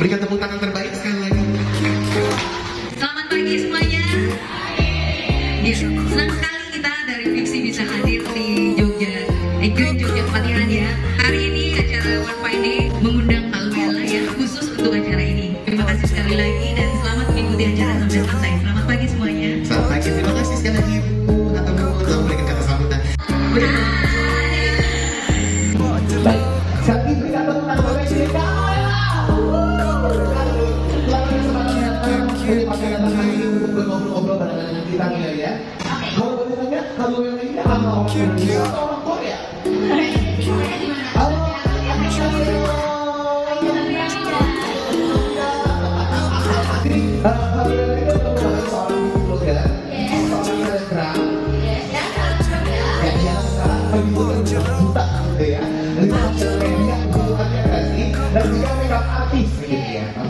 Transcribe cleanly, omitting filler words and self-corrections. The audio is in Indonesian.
Berikan tepuk tangan terbaik sekali lagi. Selamat pagi semuanya. Ya, senang sekali kita dari Vipsi bisa hadir di Jogja, Grand Jogja Kepatihan ya. Hari ini acara One Fine Day mengundang Alwela ya, khusus untuk acara ini. Terima kasih sekali lagi dan selamat mengikuti acara sampai selesai. Selamat pagi semuanya. Selamat pagi, terima kasih sekali lagi Bu atau Bu telah memberikan kata sambutan. Baik, saat ini berikan tepuk tangan bagi kita. Ngobrol-ngobrol bareng kita ya. Kalau boleh tanya, kalau yang ini apa orang Korea? Dan juga makeup artis gitu ya.